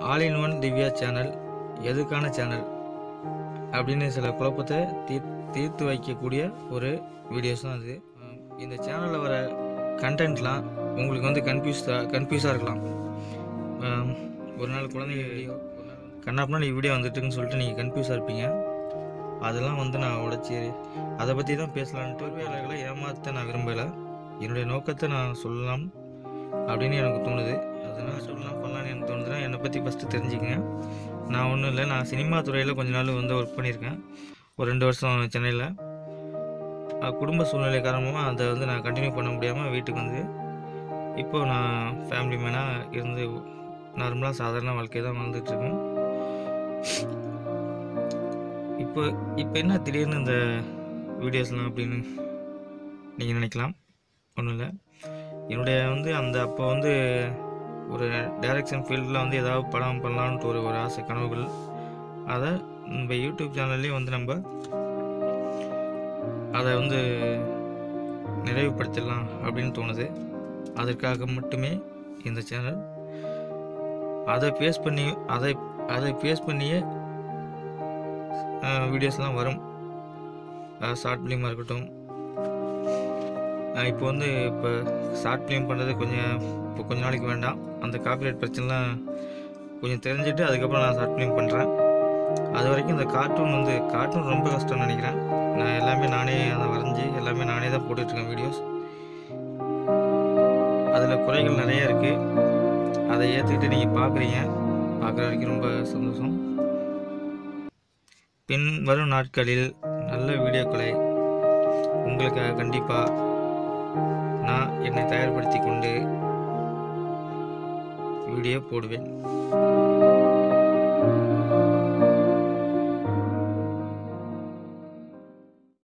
All in one Divya channel எதுக்கான channel அப்படின்னு சில குழப்பத்தை தீர்த்து வைக்கக்கூடிய ஒரு வீடியோஸ் தான் அது. இந்த சேனலில் வர கண்டென்ட்லாம் உங்களுக்கு வந்து கன்ஃபியூஸாக இருக்கலாம். ஒரு நாள் குழந்தைங்க வீடியோ கண்ணாப்புனா வீடியோ வந்துட்டுன்னு சொல்லிட்டு நீங்கள் கன்ஃபியூஸாக இருப்பீங்க. அதெல்லாம் வந்து நான் உடைச்சி அதை பற்றி தான் பேசலான்ட்டு வேலைகளை ஏமாற்ற நான் விரும்பலை. என்னுடைய நோக்கத்தை நான் சொல்லலாம் அப்படின்னு எனக்கு தோணுது. அதனால் சொல்லலாம் பண்ணலான்னு எனக்கு தோணுதுன்னா என்னை பற்றி ஃபஸ்ட்டு தெரிஞ்சுக்கங்க. நான் ஒன்றும் இல்லை, நான் சினிமா துறையில் கொஞ்ச நாள் வந்து ஒர்க் பண்ணியிருக்கேன். ஒரு 2 வருஷம் சென்னையில். குடும்ப சூழ்நிலை காரணமாக அதை வந்து நான் கண்டினியூ பண்ண முடியாமல் வீட்டுக்கு வந்து இப்போது நான் ஃபேமிலி மேனாக இருந்து நார்மலாக சாதாரண வாழ்க்கை தான் வாழ்ந்துட்டுருக்கேன். இப்போ என்ன திடீர்னு இந்த வீடியோஸ்லாம் அப்படின்னு நீங்கள் நினைக்கலாம். ஒன்றும் இல்லை, என்னுடைய வந்து அப்போ வந்து ஒரு டைரக்ஷன் ஃபீல்டில் வந்து ஏதாவது படம் பண்ணலான்ட்டு ஒரு ஆசை, கனவுகள். அதை நம்ம யூடியூப் சேனல்லையும் வந்து நம்ம அதை வந்து நிறைவுபடுத்திடலாம் அப்படின்னு தோணுது. அதற்காக மட்டுமே இந்த சேனல். அதை பேஸ் பண்ணியே வீடியோஸ்லாம் வரும். ஷார்ட் ஃபிலிமாக இருக்கட்டும். இப்போ ஷார்ட் ஃபிலிம் பண்ணுறது கொஞ்ச நாளைக்கு வேண்டாம். அந்த காப்பிரைட் பிரச்சனைலாம் கொஞ்சம் தெரிஞ்சுட்டு அதுக்கப்புறம் நான் ஷார்ட் ஃபிலிம் பண்ணுறேன். அது வரைக்கும் இந்த கார்ட்டூன் ரொம்ப கஷ்டம்னு நினைக்கிறேன். நான் எல்லாமே நானே அதை வரைஞ்சி எல்லாமே நானே தான் போட்டுட்ருக்கேன் வீடியோஸ். அதில் குறைகள் நிறைய இருக்குது. அதை ஏற்றுக்கிட்டு நீங்கள் பார்க்குற வரைக்கும் ரொம்ப சந்தோஷம். பின் வரும் நாட்களில் நல்ல வீடியோக்களை உங்களுக்காக கண்டிப்பாக நான் என்னை தயார்படுத்தி கொண்டு வீடியோ போடுவேன்.